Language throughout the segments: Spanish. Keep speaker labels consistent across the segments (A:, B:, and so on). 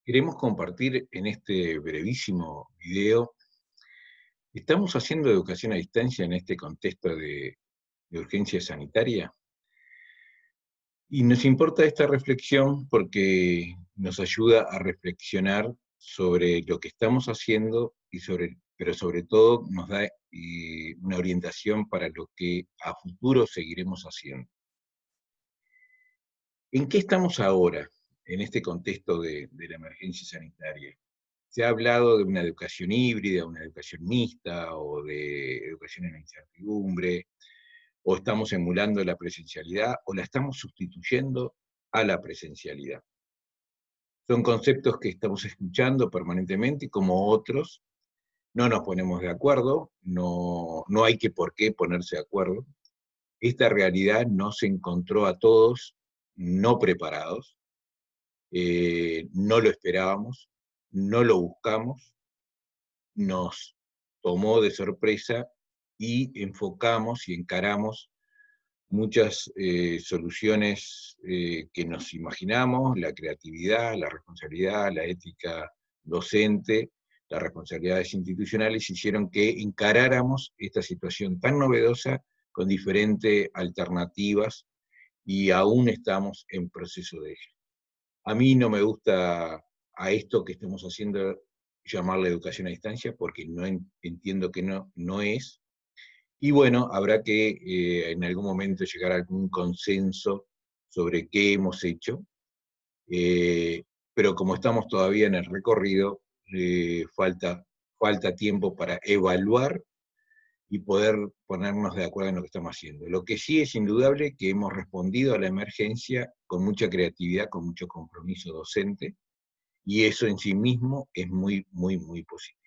A: Queremos compartir en este brevísimo video. ¿Estamos haciendo educación a distancia en este contexto de urgencia sanitaria? Y nos importa esta reflexión porque nos ayuda a reflexionar sobre lo que estamos haciendo pero sobre todo nos da una orientación para lo que a futuro seguiremos haciendo. ¿En qué estamos ahora en este contexto de la emergencia sanitaria? Se ha hablado de una educación híbrida, una educación mixta o de educación en la incertidumbre, o estamos emulando la presencialidad o la estamos sustituyendo a la presencialidad. Son conceptos que estamos escuchando permanentemente, como otros. No nos ponemos de acuerdo, no hay por qué ponerse de acuerdo. Esta realidad nos encontró a todos no preparados, no lo esperábamos, no lo buscamos, nos tomó de sorpresa y enfocamos y encaramos muchas soluciones que nos imaginamos: la creatividad, la responsabilidad, la ética docente, las responsabilidades institucionales hicieron que encaráramos esta situación tan novedosa con diferentes alternativas y aún estamos en proceso de ello. A mí no me gusta a esto que estamos haciendo llamarle educación a distancia, porque entiendo que no es. Y bueno, habrá que en algún momento llegar a algún consenso sobre qué hemos hecho, eh, pero como estamos todavía en el recorrido, falta tiempo para evaluar y poder ponernos de acuerdo en lo que estamos haciendo. Lo que sí es indudable que hemos respondido a la emergencia con mucha creatividad, con mucho compromiso docente, y eso en sí mismo es muy, muy, muy positivo.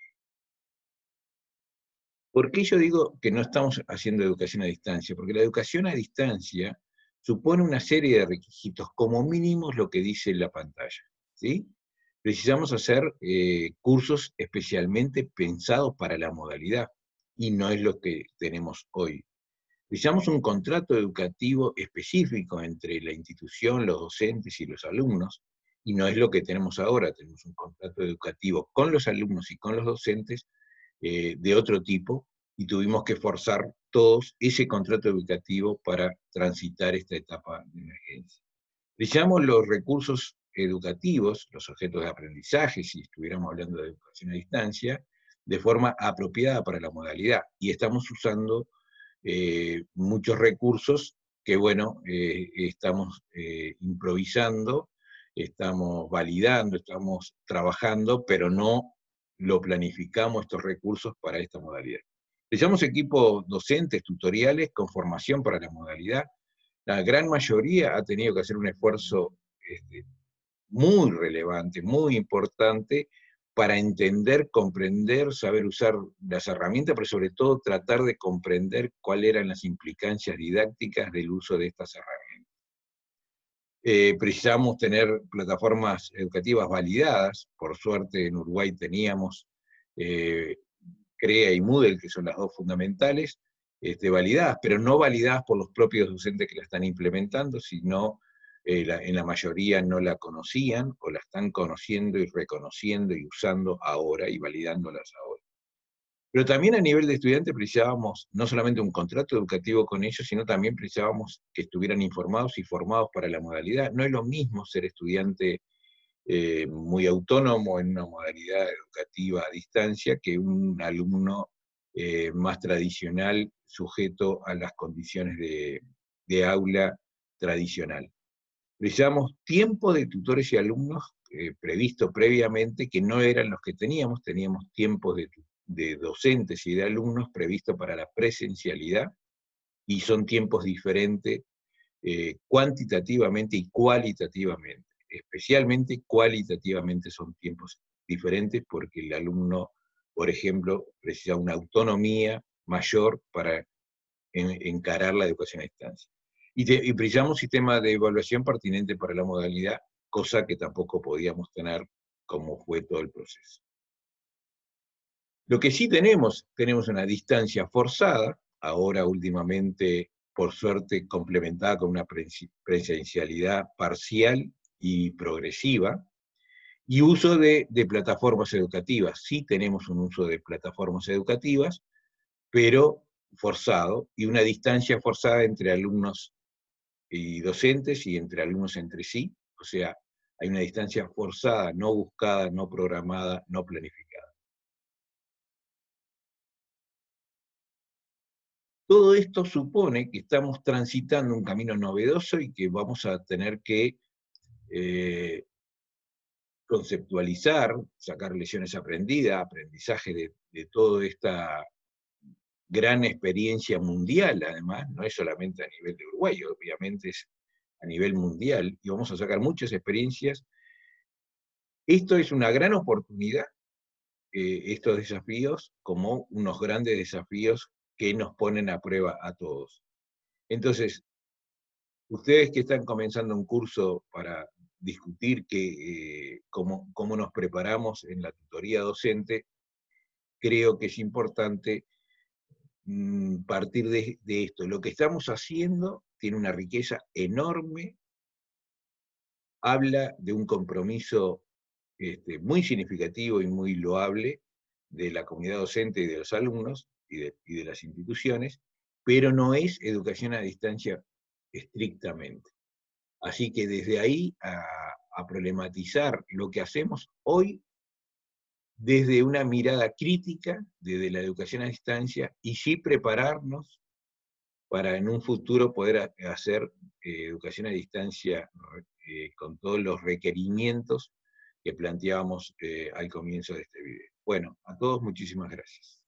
A: ¿Por qué yo digo que no estamos haciendo educación a distancia? Porque la educación a distancia supone una serie de requisitos, como mínimo lo que dice la pantalla, ¿sí? Precisamos hacer cursos especialmente pensados para la modalidad, y no es lo que tenemos hoy. Necesitamos un contrato educativo específico entre la institución, los docentes y los alumnos, y no es lo que tenemos ahora. Tenemos un contrato educativo con los alumnos y con los docentes de otro tipo, y tuvimos que forzar todos ese contrato educativo para transitar esta etapa de emergencia. Necesitamos los recursos educativos, los objetos de aprendizaje, si estuviéramos hablando de educación a distancia, de forma apropiada para la modalidad, y estamos usando muchos recursos que, bueno, estamos improvisando, estamos validando, estamos trabajando, pero no lo planificamos estos recursos para esta modalidad. Necesitamos equipos docentes, tutoriales con formación para la modalidad. La gran mayoría ha tenido que hacer un esfuerzo muy relevante, muy importante, para entender, comprender, saber usar las herramientas, pero sobre todo tratar de comprender cuáles eran las implicancias didácticas del uso de estas herramientas. Precisamos tener plataformas educativas validadas. Por suerte en Uruguay teníamos eh, CREA y Moodle, que son las dos fundamentales, validadas, pero no validadas por los propios docentes que la están implementando, sino en la mayoría no la conocían, o la están conociendo y reconociendo y usando ahora y validándolas ahora. Pero también a nivel de estudiantes precisábamos no solamente un contrato educativo con ellos, sino también precisábamos que estuvieran informados y formados para la modalidad. No es lo mismo ser estudiante muy autónomo en una modalidad educativa a distancia que un alumno más tradicional, sujeto a las condiciones de aula tradicional. Precisamos tiempo de tutores y alumnos previsto previamente, que no eran los que teníamos tiempos de docentes y de alumnos previsto para la presencialidad, y son tiempos diferentes cuantitativamente y cualitativamente. Especialmente cualitativamente son tiempos diferentes, porque el alumno, por ejemplo, precisa una autonomía mayor para encarar la educación a distancia. Y precisamos un sistema de evaluación pertinente para la modalidad, cosa que tampoco podíamos tener como fue todo el proceso. Lo que sí tenemos una distancia forzada, ahora últimamente, por suerte, complementada con una presencialidad parcial y progresiva, Y uso de plataformas educativas. Sí tenemos un uso de plataformas educativas, pero forzado, y una distancia forzada entre alumnos y docentes y entre alumnos entre sí. O sea, hay una distancia forzada, no buscada, no programada, no planificada. Todo esto supone que estamos transitando un camino novedoso y que vamos a tener que eh, conceptualizar, sacar lecciones aprendidas, aprendizaje de toda esta gran experiencia mundial, además, no es solamente a nivel de Uruguay, obviamente es a nivel mundial, y vamos a sacar muchas experiencias. Esto es una gran oportunidad, estos desafíos, como unos grandes desafíos que nos ponen a prueba a todos. Entonces, ustedes que están comenzando un curso para discutir cómo nos preparamos en la tutoría docente, creo que es importante partir de esto. Lo que estamos haciendo tiene una riqueza enorme, habla de un compromiso muy significativo y muy loable de la comunidad docente y de los alumnos y de las instituciones, pero no es educación a distancia estrictamente. Así que desde ahí a problematizar lo que hacemos hoy desde una mirada crítica, desde la educación a distancia, y sí prepararnos para en un futuro poder hacer educación a distancia con todos los requerimientos que planteábamos al comienzo de este video. Bueno, a todos muchísimas gracias.